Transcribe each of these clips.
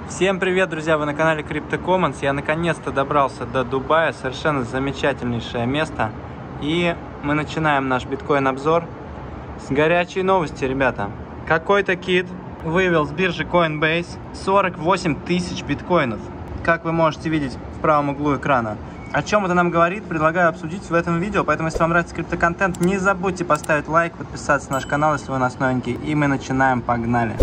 Всем привет, друзья! Вы на канале CryptoCommons. Я наконец-то добрался до Дубая. Совершенно замечательнейшее место. И мы начинаем наш биткоин-обзор с горячей новости, ребята. Какой-то кит вывел с биржи Coinbase 48 тысяч биткоинов. Как вы можете видеть в правом углу экрана. О чем это нам говорит, предлагаю обсудить в этом видео. Поэтому, если вам нравится криптоконтент, не забудьте поставить лайк, подписаться на наш канал, если вы у нас новенький. И мы начинаем, погнали!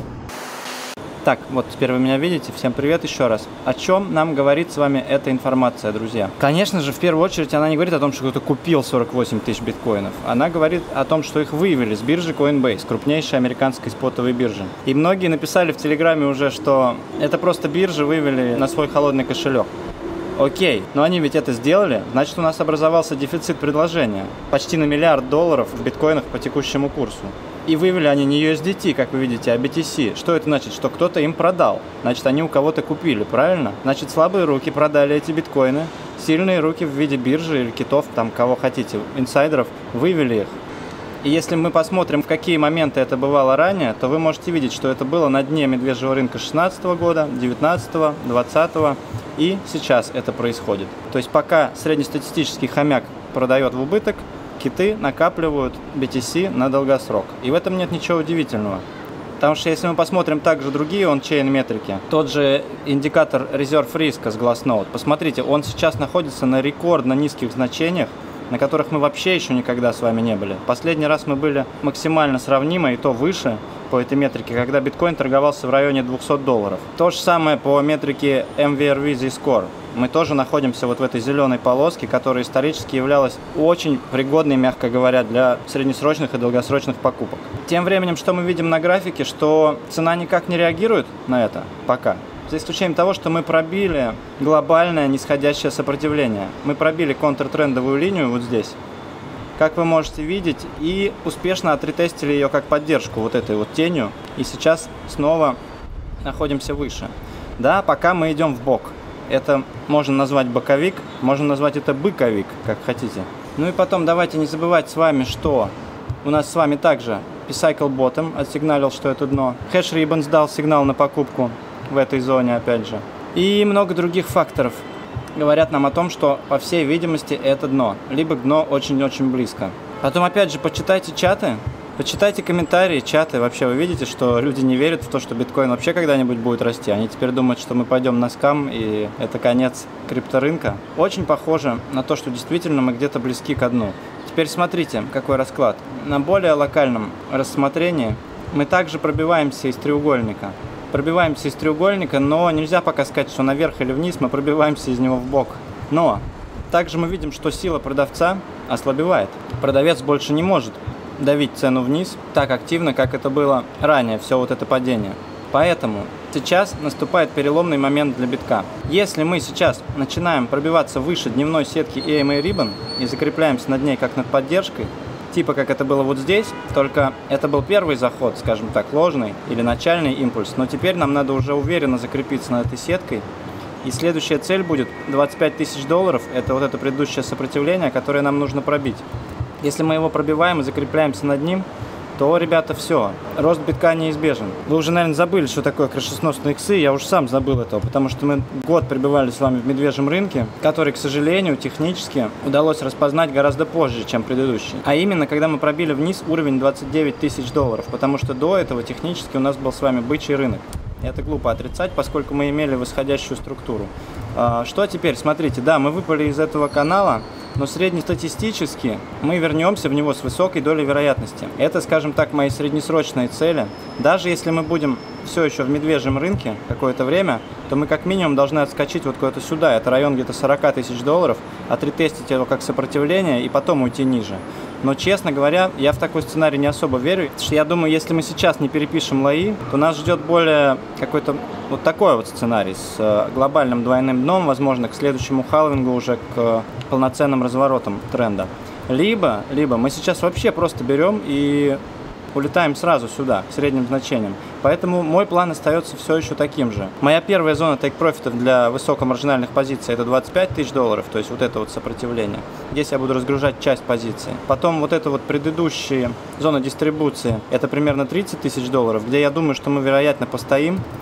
Так, вот теперь вы меня видите. Всем привет еще раз. О чем нам говорит с вами эта информация, друзья? Конечно же, в первую очередь, она не говорит о том, что кто-то купил 48 тысяч биткоинов. Она говорит о том, что их вывели с биржи Coinbase, крупнейшей американской спотовой биржи. И многие написали в Телеграме уже, что это просто биржи вывели на свой холодный кошелек. Окей, но они ведь это сделали, значит, у нас образовался дефицит предложения. Почти на $1 миллиард в биткоинах по текущему курсу. И вывели они не USDT, как вы видите, а BTC. Что это значит? Что кто-то им продал. Значит, они у кого-то купили, правильно? Значит, слабые руки продали эти биткоины. Сильные руки в виде биржи или китов, там, кого хотите, инсайдеров, вывели их. И если мы посмотрим, в какие моменты это бывало ранее, то вы можете видеть, что это было на дне медвежьего рынка 2016 года, 2019, 2020, и сейчас это происходит. То есть пока среднестатистический хомяк продает в убыток, киты накапливают BTC на долгосрок. И в этом нет ничего удивительного. Потому что если мы посмотрим также другие он-чейн метрики, тот же индикатор резерв риска с Glassnode, посмотрите, он сейчас находится на рекордно низких значениях, на которых мы вообще еще никогда с вами не были. Последний раз мы были максимально сравнимы, и то выше по этой метрике, когда биткоин торговался в районе $200. То же самое по метрике MVRV Z-Score. Мы тоже находимся вот в этой зеленой полоске, которая исторически являлась очень пригодной, мягко говоря, для среднесрочных и долгосрочных покупок. Тем временем, что мы видим на графике, что цена никак не реагирует на это пока. За исключением того, что мы пробили глобальное нисходящее сопротивление. Мы пробили контртрендовую линию вот здесь, как вы можете видеть, и успешно отретестили ее как поддержку вот этой вот тенью. И сейчас снова находимся выше. Да, пока мы идем в бок. Это можно назвать боковик, можно назвать это быковик, как хотите. Ну и потом давайте не забывать с вами, что у нас с вами также P-Cycle Bottom отсигналил, что это дно. Hash Ribbon дал сигнал на покупку в этой зоне, опять же. И много других факторов говорят нам о том, что, по всей видимости, это дно. Либо дно очень-очень близко. Потом, опять же, почитайте чаты. Почитайте комментарии, чаты. Вообще вы видите, что люди не верят в то, что биткоин вообще когда-нибудь будет расти. Они теперь думают, что мы пойдем на скам, и это конец крипторынка. Очень похоже на то, что действительно мы где-то близки ко дну. Теперь смотрите, какой расклад. На более локальном рассмотрении мы также пробиваемся из треугольника. Пробиваемся из треугольника, но нельзя пока сказать, что наверх или вниз, мы пробиваемся из него в бок. Но также мы видим, что сила продавца ослабевает. Продавец больше не может давить цену вниз так активно, как это было ранее, все вот это падение. Поэтому сейчас наступает переломный момент для битка. Если мы сейчас начинаем пробиваться выше дневной сетки EMA Ribbon и закрепляемся над ней как над поддержкой, типа как это было вот здесь, только это был первый заход, скажем так, ложный или начальный импульс, но теперь нам надо уже уверенно закрепиться над этой сеткой. И следующая цель будет $25 тысяч, это вот это предыдущее сопротивление, которое нам нужно пробить. Если мы его пробиваем и закрепляемся над ним, то, ребята, все, рост битка неизбежен. Вы уже, наверное, забыли, что такое крышесносные иксы, я уж сам забыл этого, потому что мы год пребывали с вами в медвежьем рынке, который, к сожалению, технически удалось распознать гораздо позже, чем предыдущий. А именно, когда мы пробили вниз уровень $29 тысяч, потому что до этого технически у нас был с вами бычий рынок. Это глупо отрицать, поскольку мы имели восходящую структуру. Что теперь? Смотрите, да, мы выпали из этого канала, но среднестатистически мы вернемся в него с высокой долей вероятности. Это, скажем так, мои среднесрочные цели. Даже если мы будем все еще в медвежьем рынке какое-то время, то мы как минимум должны отскочить вот куда-то сюда. Это район где-то $40 тысяч, отретестить его как сопротивление и потом уйти ниже. Но, честно говоря, я в такой сценарий не особо верю. Потому что я думаю, если мы сейчас не перепишем лои, то нас ждет более какой-то вот такой вот сценарий с глобальным двойным дном, возможно, к следующему халвингу уже к полноценным разворотам тренда. Либо мы сейчас вообще просто берем и улетаем сразу сюда, к средним значениям. Поэтому мой план остается все еще таким же. Моя первая зона тейк-профитов для высокомаржинальных позиций — это $25 тысяч, то есть вот это вот сопротивление. Здесь я буду разгружать часть позиции. Потом вот это вот предыдущая зона дистрибуции — это примерно $30 тысяч, где я думаю, что мы, вероятно, постоим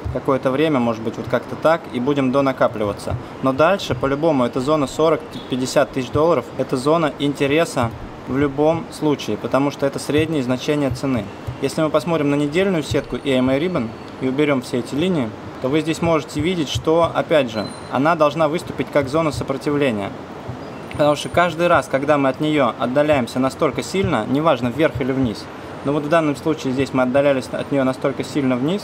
какое-то время, может быть, вот как-то так, и будем донакапливаться. Но дальше, по-любому, это зона 40-50 тысяч долларов, это зона интереса в любом случае, потому что это среднее значение цены. Если мы посмотрим на недельную сетку EMA Ribbon и уберем все эти линии, то вы здесь можете видеть, что, опять же, она должна выступить как зона сопротивления. Потому что каждый раз, когда мы от нее отдаляемся настолько сильно, неважно, вверх или вниз, но вот в данном случае здесь мы отдалялись от нее настолько сильно вниз,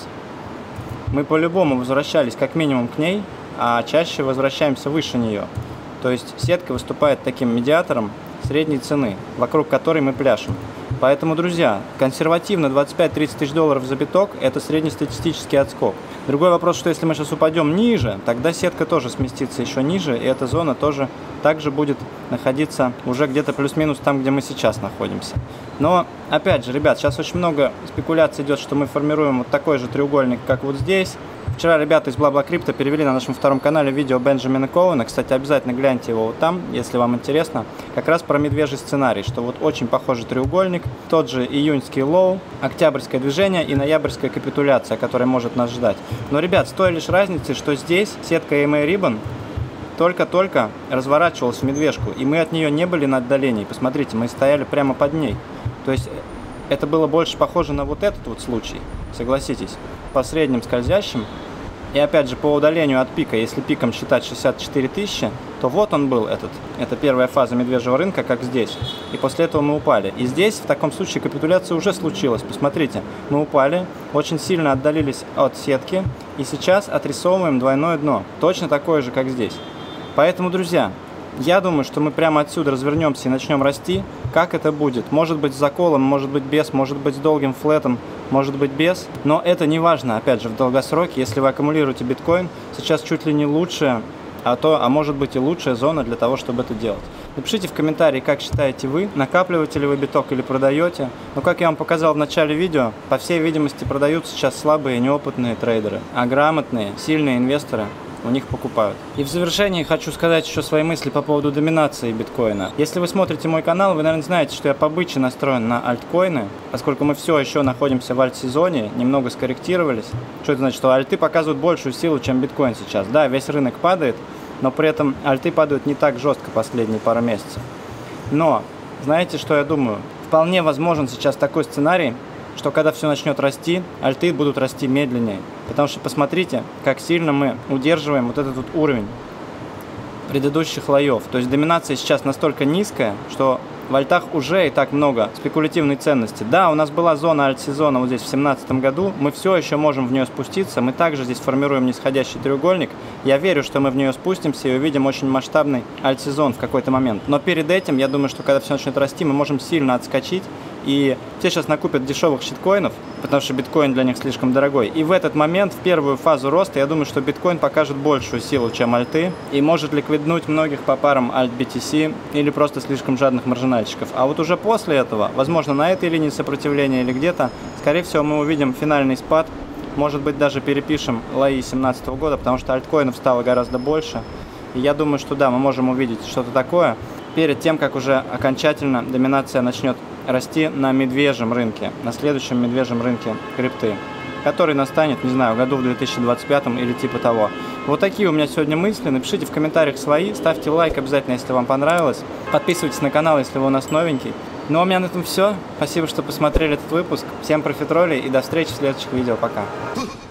мы по-любому возвращались как минимум к ней, а чаще возвращаемся выше нее. То есть сетка выступает таким медиатором средней цены, вокруг которой мы пляшем. Поэтому, друзья, консервативно 25-30 тысяч долларов за биток – это среднестатистический отскок. Другой вопрос, что если мы сейчас упадем ниже, тогда сетка тоже сместится еще ниже, и эта зона тоже также будет находиться уже где-то плюс-минус там, где мы сейчас находимся. Но, опять же, ребят, сейчас очень много спекуляций идет, что мы формируем вот такой же треугольник, как вот здесь. Вчера ребята из BlaBlaCrypto перевели на нашем втором канале видео Бенджамина Коуэна. Кстати, обязательно гляньте его вот там, если вам интересно. Как раз про медвежий сценарий, что вот очень похожий треугольник, тот же июньский лоу, октябрьское движение и ноябрьская капитуляция, которая может нас ждать. Но, ребят, с той лишь разницей, что здесь сетка EMA Ribbon только-только разворачивалась в медвежку, и мы от нее не были на отдалении. Посмотрите, мы стояли прямо под ней. То есть это было больше похоже на вот этот вот случай, согласитесь, по средним скользящим. И опять же, по удалению от пика, если пиком считать 64 тысячи, то вот он был этот. Это первая фаза медвежьего рынка, как здесь. И после этого мы упали. И здесь, в таком случае, капитуляция уже случилась. Посмотрите, мы упали, очень сильно отдалились от сетки, и сейчас отрисовываем двойное дно. Точно такое же, как здесь. Поэтому, друзья, я думаю, что мы прямо отсюда развернемся и начнем расти. Как это будет? Может быть с заколом, может быть без, может быть с долгим флетом, может быть без. Но это не важно, опять же, в долгосроке. Если вы аккумулируете биткоин, сейчас чуть ли не лучшая, а может быть и лучшая зона для того, чтобы это делать. Напишите в комментарии, как считаете вы, накапливаете ли вы биток или продаете. Но как я вам показал в начале видео, по всей видимости продают сейчас слабые неопытные трейдеры, а грамотные, сильные инвесторы у них покупают. И в завершении хочу сказать еще свои мысли по поводу доминации биткоина. Если вы смотрите мой канал, вы, наверное, знаете, что я по-бычьи настроен на альткоины, поскольку мы все еще находимся в альт-сезоне, немного скорректировались. Что это значит? Что альты показывают большую силу, чем биткоин сейчас. Да, весь рынок падает, но при этом альты падают не так жестко последние пару месяцев. Но, знаете, что я думаю? Вполне возможен сейчас такой сценарий, что когда все начнет расти, альты будут расти медленнее. Потому что посмотрите, как сильно мы удерживаем вот этот вот уровень предыдущих лоев. То есть доминация сейчас настолько низкая, что в альтах уже и так много спекулятивной ценности. Да, у нас была зона альт-сезона вот здесь в 2017 году, мы все еще можем в нее спуститься, мы также здесь формируем нисходящий треугольник. Я верю, что мы в нее спустимся и увидим очень масштабный альт-сезон в какой-то момент. Но перед этим, я думаю, что когда все начнет расти, мы можем сильно отскочить. И все сейчас накупят дешевых щиткоинов, потому что биткоин для них слишком дорогой. И в этот момент, в первую фазу роста, я думаю, что биткоин покажет большую силу, чем альты, и может ликвиднуть многих по парам альт-BTC или просто слишком жадных маржинальщиков. А вот уже после этого, возможно, на этой линии сопротивления или где-то, скорее всего, мы увидим финальный спад. Может быть, даже перепишем лои 2017 года, потому что альткоинов стало гораздо больше. И я думаю, что да, мы можем увидеть что-то такое перед тем, как уже окончательно доминация начнет расти на медвежьем рынке, на следующем медвежьем рынке крипты, который настанет, не знаю, году в 2025 или типа того. Вот такие у меня сегодня мысли. Напишите в комментариях свои, ставьте лайк обязательно, если вам понравилось. Подписывайтесь на канал, если вы у нас новенький. Ну а у меня на этом все. Спасибо, что посмотрели этот выпуск. Всем профитроли и до встречи в следующих видео. Пока.